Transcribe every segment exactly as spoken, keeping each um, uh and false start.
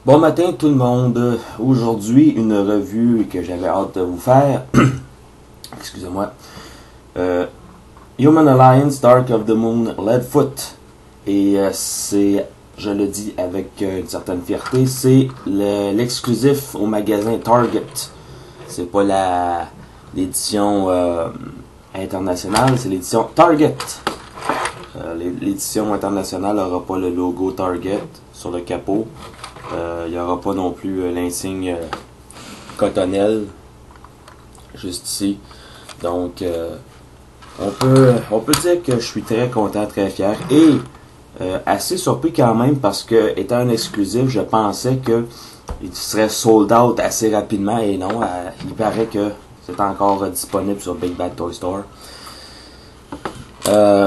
Bon matin tout le monde. Aujourd'hui, une revue que j'avais hâte de vous faire. Excusez-moi. Euh, Human Alliance Dark of the Moon Leadfoot. Et euh, c'est, je le dis avec euh, une certaine fierté, c'est le, l'exclusif au magasin Target. C'est pas la l'édition euh, internationale, c'est l'édition Target. Euh, l'édition internationale n'aura pas le logo Target sur le capot. Il euh, n'y aura pas non plus euh, l'insigne euh, Cottonelle juste ici. Donc euh, on peut on peut dire que je suis très content, très fier et euh, assez surpris quand même parce que étant un exclusif, je pensais que il serait sold out assez rapidement et non, euh, il paraît que c'est encore euh, disponible sur Big Bad Toy Store. Euh,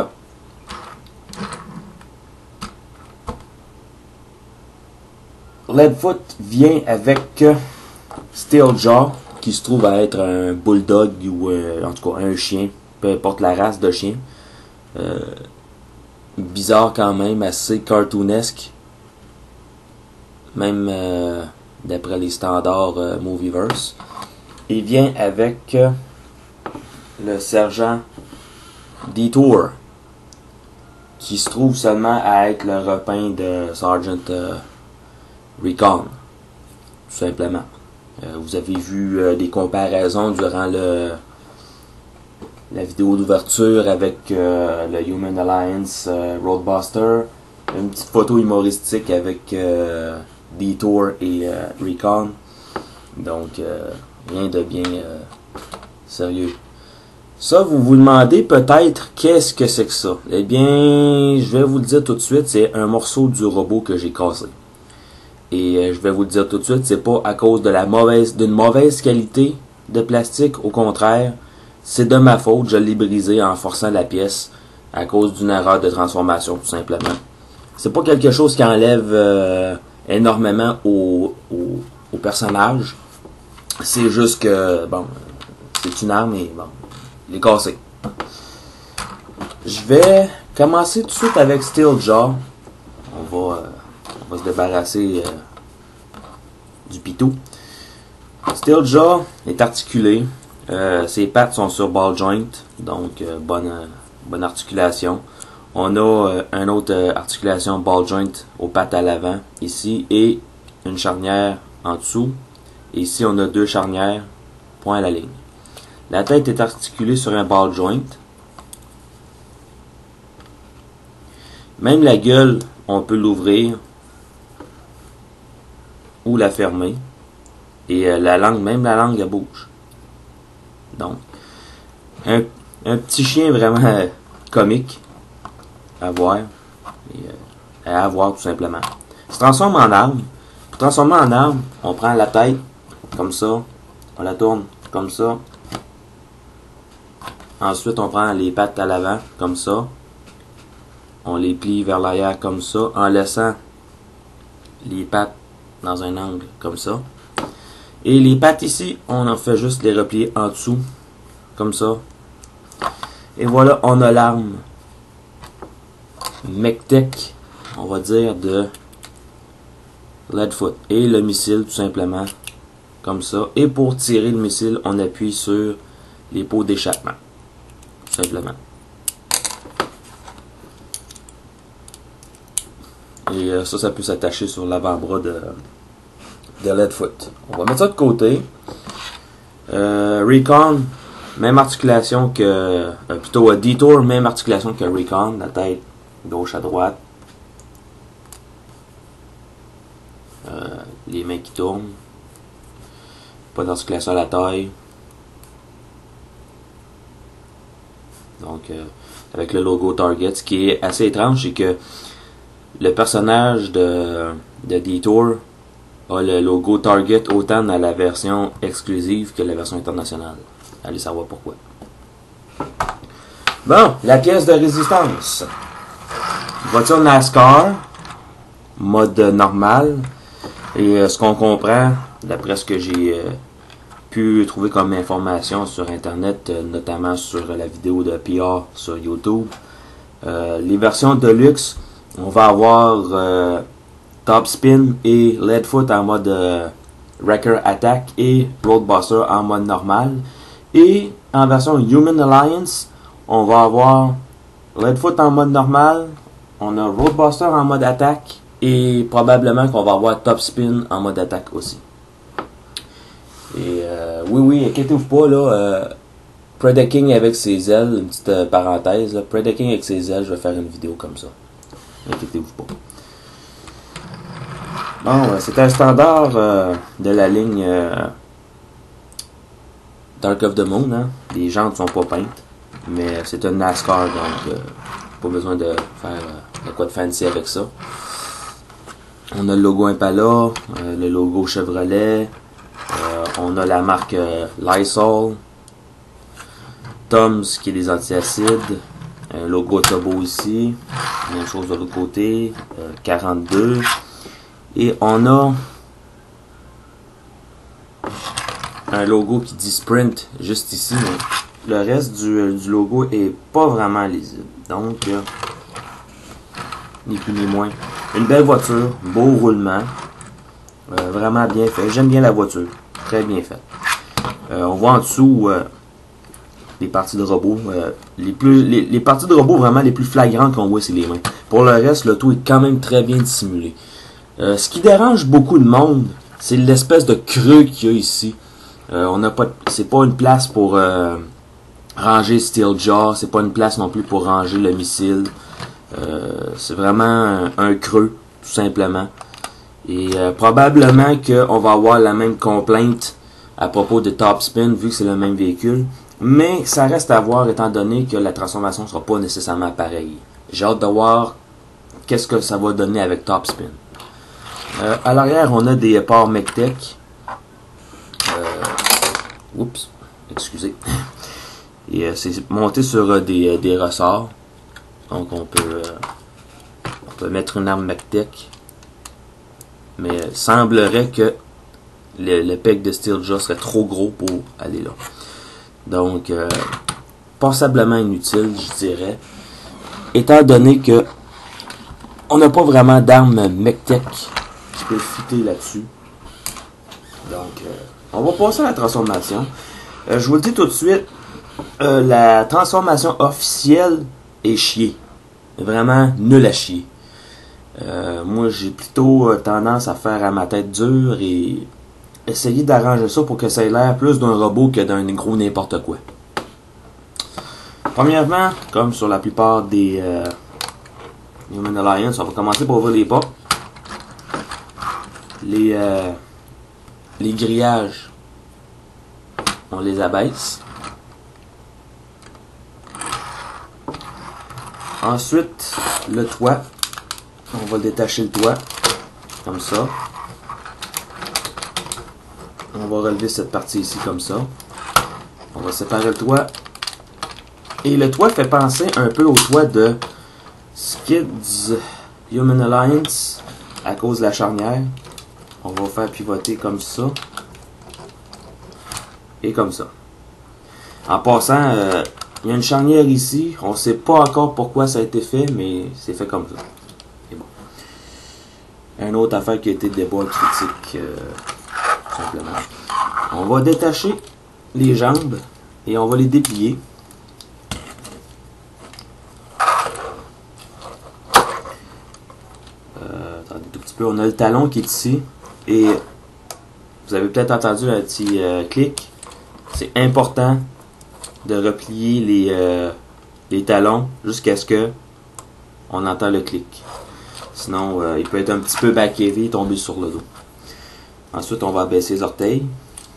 Leadfoot vient avec Steeljaw, qui se trouve à être un bulldog ou euh, en tout cas un chien, peu importe la race de chien. Euh, bizarre quand même, assez cartoonesque, même euh, d'après les standards euh, Movieverse. Il vient avec euh, le sergent Detour, qui se trouve seulement à être le repeint de Sergeant euh, Recon, tout simplement. Euh, vous avez vu euh, des comparaisons durant le la vidéo d'ouverture avec euh, le Human Alliance euh, Roadbuster. Une petite photo humoristique avec euh, Detour et euh, Recon. Donc, euh, rien de bien euh, sérieux. Ça, vous vous demandez peut-être qu'est-ce que c'est que ça. Eh bien, je vais vous le dire tout de suite, c'est un morceau du robot que j'ai cassé. Et euh, je vais vous le dire tout de suite, c'est pas à cause de la mauvaise, d'une mauvaise qualité de plastique, au contraire, c'est de ma faute, je l'ai brisé en forçant la pièce à cause d'une erreur de transformation, tout simplement. C'est pas quelque chose qui enlève euh, énormément au, au, au personnage, c'est juste que, bon, c'est une arme et bon, il est cassé. Je vais commencer tout de suite avec Steeljaw. On va... Euh, On va se débarrasser euh, du pitou. Steeljaw est articulé. Euh, ses pattes sont sur ball joint, donc euh, bonne, euh, bonne articulation. On a euh, une autre euh, articulation ball joint aux pattes à l'avant, ici, et une charnière en dessous. Et ici, on a deux charnières, point à la ligne. La tête est articulée sur un ball joint. Même la gueule, on peut l'ouvrir ou la fermer. Et euh, la langue, même la langue, elle bouge. Donc, un, un petit chien vraiment euh, comique à voir. Et, euh, à avoir tout simplement. Il se transforme en arme. Pour transformer en arme, on prend la tête, comme ça. On la tourne, comme ça. Ensuite, on prend les pattes à l'avant, comme ça. On les plie vers l'arrière, comme ça, en laissant les pattes dans un angle comme ça. Et les pattes ici, on en fait juste les replier en dessous, comme ça. Et voilà, on a l'arme Mech-Tech, on va dire, de Leadfoot. Et le missile, tout simplement, comme ça. Et pour tirer le missile, on appuie sur les pots d'échappement, tout simplement. Et euh, ça, ça peut s'attacher sur l'avant-bras de, de Leadfoot. On va mettre ça de côté. Euh, Recon, même articulation que... Euh, plutôt euh, Detour, même articulation que Recon. La tête gauche à droite. Euh, les mains qui tournent. Pas d'articulation à la taille. Donc, euh, avec le logo Target. Ce qui est assez étrange, c'est que le personnage de, de Detour a le logo Target autant dans la version exclusive que la version internationale. Allez savoir pourquoi. Bon, la pièce de résistance. Voiture NASCAR, mode normal. Et euh, ce qu'on comprend, d'après ce que j'ai euh, pu trouver comme information sur Internet, euh, notamment sur la vidéo de P R sur YouTube, euh, les versions Deluxe, on va avoir euh, Top Spin et Leadfoot en mode euh, Wrecker Attack et Roadbuster en mode normal. Et en version Human Alliance, on va avoir Leadfoot en mode normal, on a Roadbuster en mode attaque et probablement qu'on va avoir Top Spin en mode attaque aussi. Et euh, oui, oui, inquiétez-vous pas, là, euh, Predaking avec ses ailes, une petite euh, parenthèse, là, Predaking avec ses ailes, je vais faire une vidéo comme ça. Inquiétez-vous pas. Bon, euh, c'est un standard euh, de la ligne euh, Dark of the Moon, hein. Les jantes sont pas peintes, mais c'est un NASCAR, donc euh, pas besoin de faire euh, de quoi de fancy avec ça. On a le logo Impala, euh, le logo Chevrolet, euh, on a la marque euh, Lysol, Tom's qui est des antiacides, un logo Turbo ici, même chose de l'autre côté, euh, quarante-deux, et on a un logo qui dit Sprint juste ici, mais le reste du, du logo est pas vraiment lisible. Donc, euh, ni plus ni moins. Une belle voiture, beau roulement, euh, vraiment bien fait. J'aime bien la voiture, très bien faite. Euh, on voit en dessous euh, les parties de robot. Euh, les, plus, les, les parties de robot vraiment les plus flagrantes qu'on voit, c'est les mains. Pour le reste, le tout est quand même très bien dissimulé. Euh, ce qui dérange beaucoup de monde, c'est l'espèce de creux qu'il y a ici. Euh, on n'a pas, c'est pas une place pour euh, ranger Steeljaw, c'est pas une place non plus pour ranger le missile. Euh, c'est vraiment un, un creux, tout simplement. Et euh, probablement qu'on va avoir la même complainte à propos de Top Spin, vu que c'est le même véhicule. Mais ça reste à voir, étant donné que la transformation ne sera pas nécessairement pareille. J'ai hâte de voir qu'est-ce que ça va donner avec Top Spin. Euh, à l'arrière, on a des ports MECTEC. Euh, oups, excusez. Et euh, c'est monté sur euh, des, euh, des ressorts. Donc on peut, euh, on peut mettre une arme MECTEC. Mais il euh, semblerait que le, le peg de Steeljaw serait trop gros pour aller là. Donc, euh, passablement inutile, je dirais. Étant donné que on n'a pas vraiment d'arme MECTEC qui peut fitter là-dessus. Donc, euh, on va passer à la transformation. Euh, je vous le dis tout de suite, euh, la transformation officielle est chier. Vraiment nul à chier. Euh, moi, j'ai plutôt euh, tendance à faire à ma tête dure et essayer d'arranger ça pour que ça ait l'air plus d'un robot que d'un gros n'importe quoi. Premièrement, comme sur la plupart des euh, Human Alliance, on va commencer par ouvrir les portes. Les, euh, les grillages, on les abaisse. Ensuite, le toit, on va détacher le toit, comme ça. On va relever cette partie ici comme ça. On va séparer le toit. Et le toit fait penser un peu au toit de Skids Human Alliance à cause de la charnière. On va faire pivoter comme ça. Et comme ça. En passant, euh, il y a une charnière ici. On ne sait pas encore pourquoi ça a été fait, mais c'est fait comme ça. Et bon. Une autre affaire qui a été débat critique. Euh, simplement. On va détacher les jambes et on va les déplier. Euh, attendez tout petit peu. On a le talon qui est ici et vous avez peut-être entendu un petit euh, clic. C'est important de replier les, euh, les talons jusqu'à ce que on entend le clic. Sinon, euh, il peut être un petit peu back heavy et tomber sur le dos. Ensuite, on va abaisser les orteils.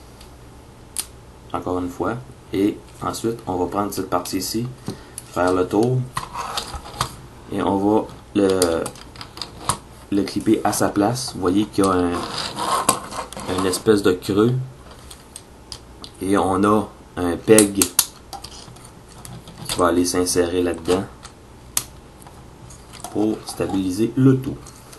Encore une fois. Et ensuite, on va prendre cette partie ici, faire le tour. Et on va le, le clipper à sa place. Vous voyez qu'il y a un, une espèce de creux. Et on a un peg qui va aller s'insérer là-dedans pour stabiliser le tout.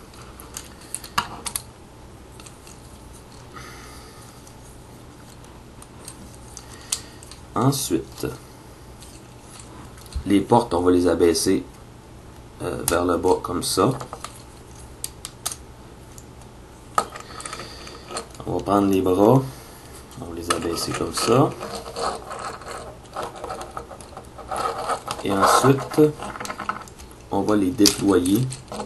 Ensuite, les portes, on va les abaisser euh, vers le bas comme ça. On va prendre les bras. On va les abaisser comme ça. Et ensuite, on va les déployer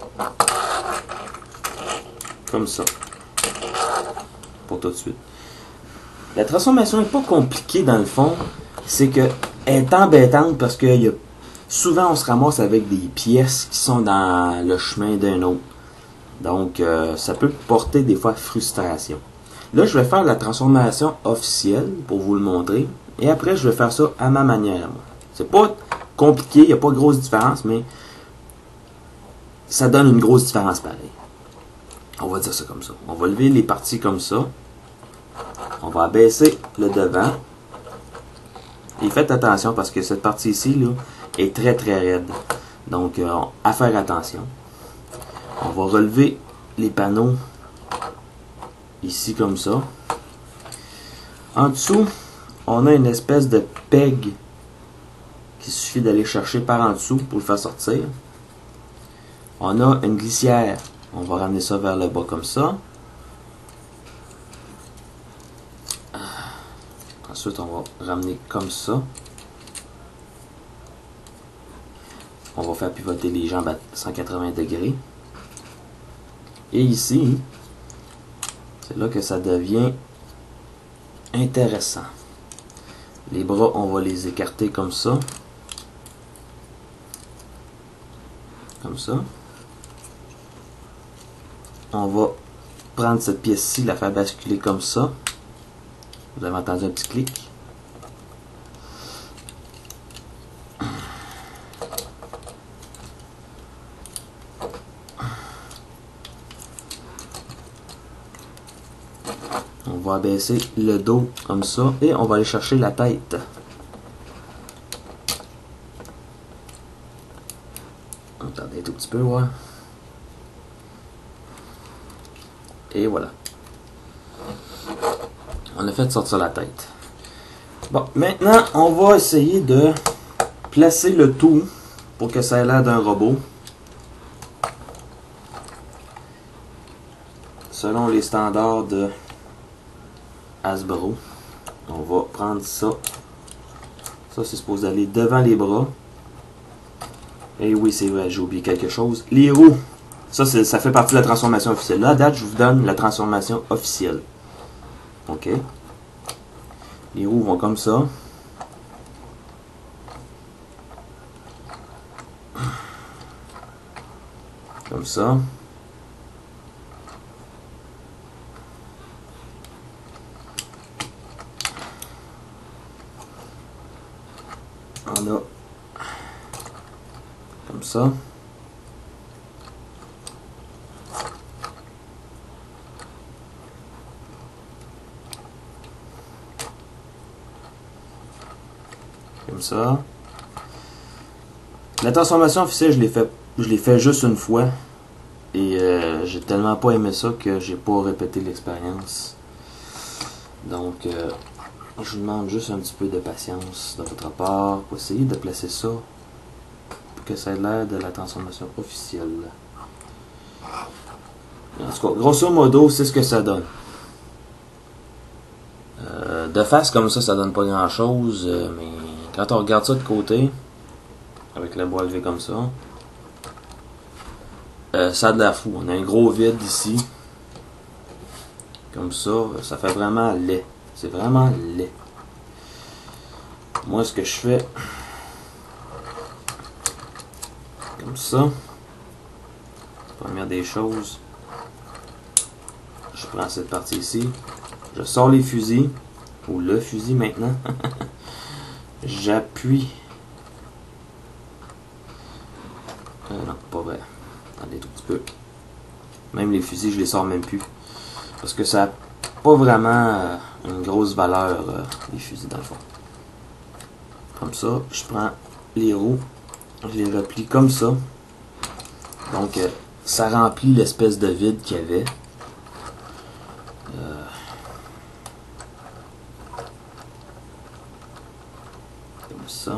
comme ça. Pour tout de suite. La transformation n'est pas compliquée dans le fond. C'est que elle est embêtante parce que y a, souvent on se ramasse avec des pièces qui sont dans le chemin d'un autre. Donc euh, ça peut porter des fois frustration. Là je vais faire la transformation officielle pour vous le montrer. Et après je vais faire ça à ma manière. C'est pas compliqué, il n'y a pas de grosse différence, mais ça donne une grosse différence pareil. On va dire ça comme ça. On va lever les parties comme ça. On va abaisser le devant. Et faites attention parce que cette partie ici là, est très très raide. Donc euh, à faire attention. On va relever les panneaux ici comme ça. En dessous, on a une espèce de peg qu'il suffit d'aller chercher par en dessous pour le faire sortir. On a une glissière. On va ramener ça vers le bas comme ça. Ensuite, on va ramener comme ça. On va faire pivoter les jambes à cent quatre-vingts degrés. Et ici, c'est là que ça devient intéressant. Les bras, on va les écarter comme ça. Comme ça. On va prendre cette pièce-ci, la faire basculer comme ça. Vous avez entendu un petit clic. On va abaisser le dos comme ça et on va aller chercher la tête. Attendez un tout petit peu, ouais. Et voilà. On a fait sortir la tête. Bon, maintenant, on va essayer de placer le tout pour que ça ait l'air d'un robot. Selon les standards de Hasbro. On va prendre ça. Ça, c'est supposé aller devant les bras. Et oui, c'est vrai, j'ai oublié quelque chose. Les roues. Ça, ça fait partie de la transformation officielle. Là, à date, je vous donne la transformation officielle. OK. Les roues vont comme ça. Comme ça. On a comme ça. Comme ça. La transformation officielle, je l'ai fait, je l'ai fait juste une fois. Et euh, j'ai tellement pas aimé ça que j'ai pas répété l'expérience. Donc, euh, je vous demande juste un petit peu de patience de votre part pour essayer de placer ça pour que ça ait l'air de la transformation officielle. En tout cas, grosso modo, c'est ce que ça donne. Euh, de face comme ça, ça donne pas grand chose, euh, mais quand on regarde ça de côté, avec le bois levé comme ça, euh, ça a de la fou. On a un gros vide ici. Comme ça, ça fait vraiment laid. C'est vraiment laid. Moi, ce que je fais, comme ça, première des choses, je prends cette partie ici, je sors les fusils, ou le fusil maintenant, j'appuie, euh, non, pas vrai, attendez tout petit peu, même les fusils, je les sors même plus, parce que ça n'a pas vraiment euh, une grosse valeur, euh, les fusils dans le fond. Comme ça, je prends les roues, je les replie comme ça. Donc, euh, ça remplit l'espèce de vide qu'il y avait. Euh, comme ça.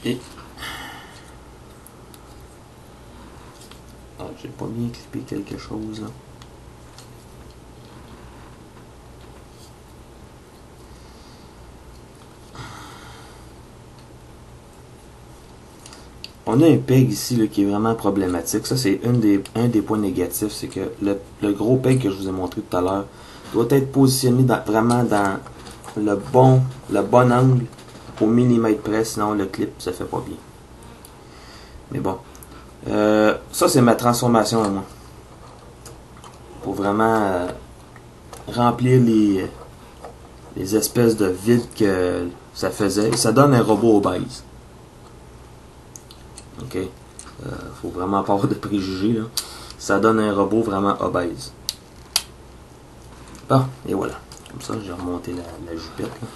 Et ah, j'ai pas bien clippé quelque chose là. On a un peg ici là, qui est vraiment problématique. Ça, c'est un des, un des points négatifs. C'est que le, le gros peg que je vous ai montré tout à l'heure doit être positionné dans, vraiment dans le bon, le bon angle au millimètre près. Sinon, le clip ça fait pas bien. Mais bon. Euh, ça, c'est ma transformation à moi. Pour vraiment euh, remplir les, les espèces de vides que ça faisait. Et ça donne un robot obèse. Ok, euh, faut vraiment pas avoir de préjugés là. Ça donne un robot vraiment obèse. Bon, et voilà. Comme ça, j'ai remonté la, la jupette là.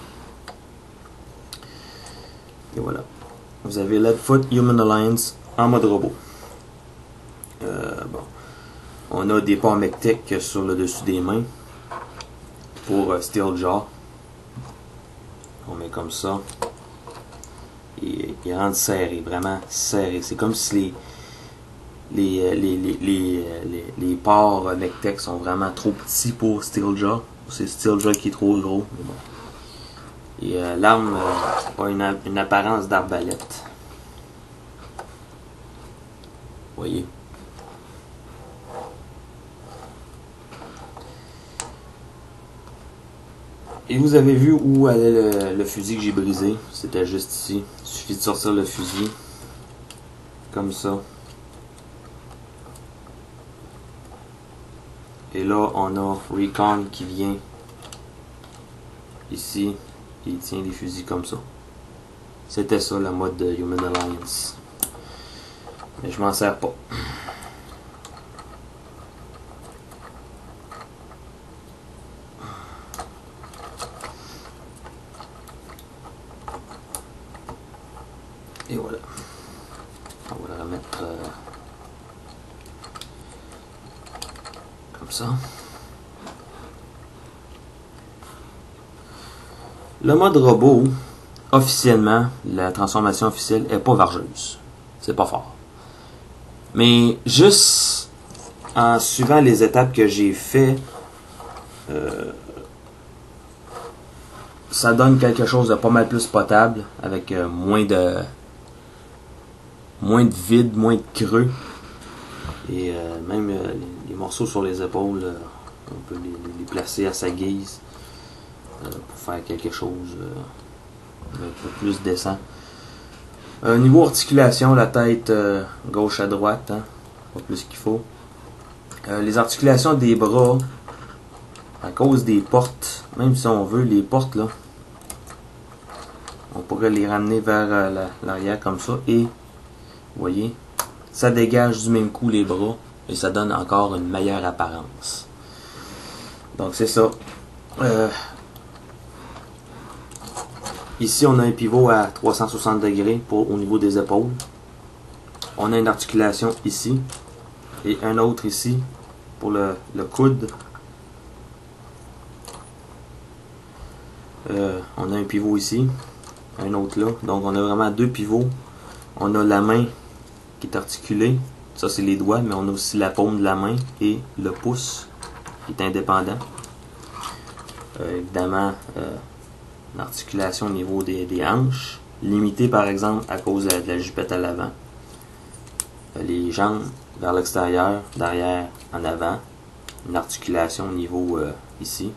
Et voilà. Vous avez Leadfoot Human Alliance en mode robot. Euh, bon. On a des ports mectiques sur le dessus des mains. Pour euh, Steeljaw. On met comme ça. Et il rentre serré, vraiment serré. C'est comme si les les les les les, les, les ports Mectec sont vraiment trop petits pour Steeljaw. C'est Steeljaw qui est trop gros. Mais bon. Et euh, l'arme euh, a une, une apparence d'arbalète. Vous voyez. Et vous avez vu où allait le, le fusil que j'ai brisé. C'était juste ici. Il suffit de sortir le fusil. Comme ça. Et là, on a Recon qui vient ici. Et il tient les fusils comme ça. C'était ça la mode de Human Alliance. Mais je m'en sers pas. Et voilà. On va le remettre euh, comme ça. Le mode robot, officiellement, la transformation officielle est pas vargeuse. C'est pas fort. Mais juste en suivant les étapes que j'ai fait, euh, ça donne quelque chose de pas mal plus potable, avec euh, moins de moins de vide, moins de creux. Et euh, même euh, les, les morceaux sur les épaules, euh, on peut les, les placer à sa guise euh, pour faire quelque chose euh, un peu plus décent. Euh, niveau articulation, la tête euh, gauche à droite, hein, pas plus qu'il faut. Euh, les articulations des bras, à cause des portes, même si on veut, les portes là, on pourrait les ramener vers euh, l'arrière comme ça et vous voyez, ça dégage du même coup les bras et ça donne encore une meilleure apparence. Donc c'est ça. Euh, ici on a un pivot à trois cent soixante degrés pour, au niveau des épaules. On a une articulation ici et un autre ici pour le, le coude. Euh, on a un pivot ici, un autre là. Donc on a vraiment deux pivots. On a la main qui est articulée. Ça c'est les doigts, mais on a aussi la paume de la main et le pouce qui est indépendant. Euh, évidemment, euh, l'articulation au niveau des, des hanches, limitée par exemple à cause de, de la jupette à l'avant. Euh, les jambes vers l'extérieur, derrière, en avant. Une articulation au niveau euh, ici.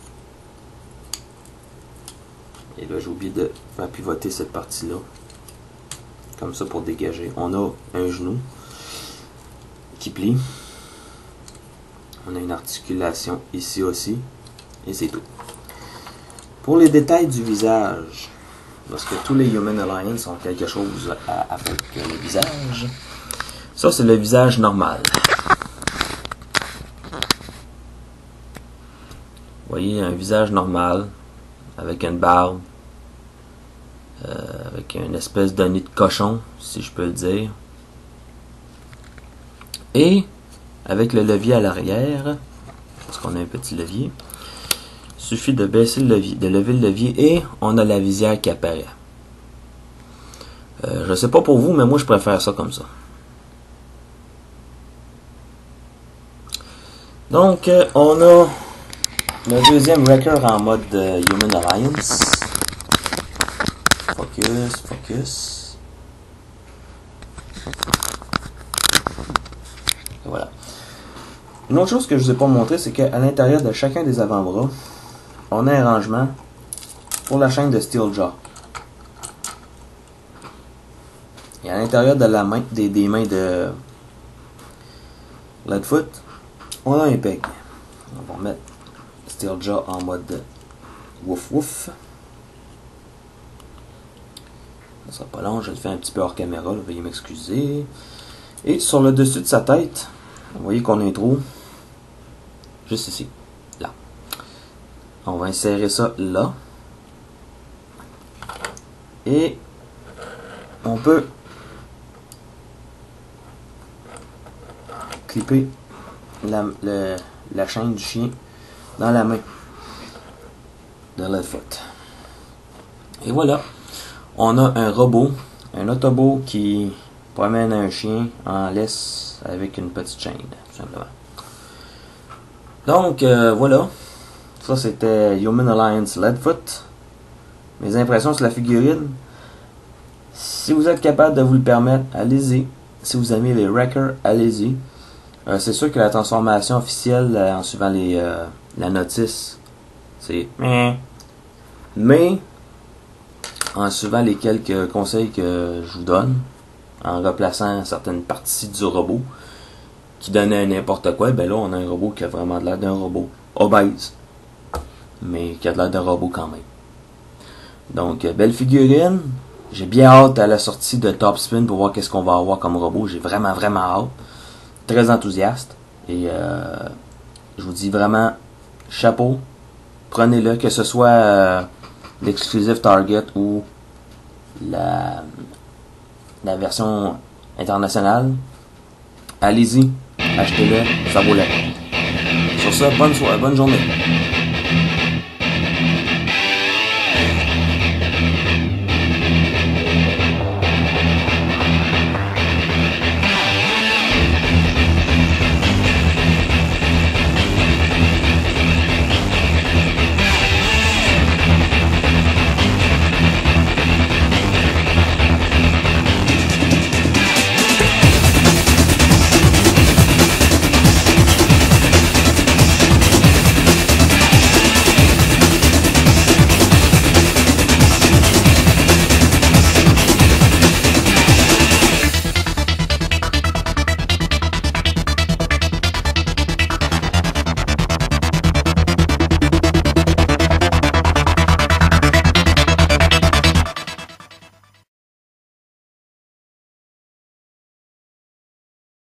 Et là j'ai oublié de faire pivoter cette partie-là. Comme ça pour dégager. On a un genou qui plie. On a une articulation ici aussi. Et c'est tout. Pour les détails du visage, parce que tous les Human Alliance ont quelque chose à, avec le visage. Ça c'est le visage normal. Vous voyez un visage normal avec une barbe. Euh, avec une espèce de nez de cochon, si je peux le dire. Et avec le levier à l'arrière, parce qu'on a un petit levier, il suffit de baisser le levier, de lever le levier et on a la visière qui apparaît. Euh, je sais pas pour vous, mais moi je préfère ça comme ça. Donc, euh, on a le deuxième Wrecker en mode euh, Human Alliance. Focus, focus. Et voilà. Une autre chose que je vous ai pas montré, c'est qu'à l'intérieur de chacun des avant-bras, on a un rangement pour la chaîne de Steeljaw. Et à l'intérieur de la main, des, des mains de Leadfoot, on a un peg. On va mettre Steeljaw en mode wouf wouf. Ça sera pas long, je le fais un petit peu hors caméra, là, veuillez m'excuser. Et sur le dessus de sa tête, vous voyez qu'on a un trou juste ici, là. On va insérer ça là. Et on peut clipper la, le, la chaîne du chien dans la main de Leadfoot. Et voilà, on a un robot, un Autobot qui promène un chien en laisse avec une petite chaîne, tout simplement. Donc euh, voilà, ça c'était Human Alliance Leadfoot. Mes impressions sur la figurine, si vous êtes capable de vous le permettre, allez-y. Si vous aimez les Wreckers, allez-y. Euh, c'est sûr que la transformation officielle, euh, en suivant les, euh, la notice, c'est mais en suivant les quelques conseils que je vous donne, en replaçant certaines parties du robot qui donnaient n'importe quoi, ben là on a un robot qui a vraiment l'air d'un robot obèse, mais qui a l'air d'un robot quand même. Donc, belle figurine. J'ai bien hâte à la sortie de Top Spin pour voir qu'est-ce qu'on va avoir comme robot. J'ai vraiment, vraiment hâte. Très enthousiaste. Et euh, je vous dis vraiment, chapeau. Prenez-le, que ce soit euh, l'exclusive Target ou la, la version internationale. Allez-y, achetez-le, ça vaut la peine. Sur ça, bonne soirée, bonne journée.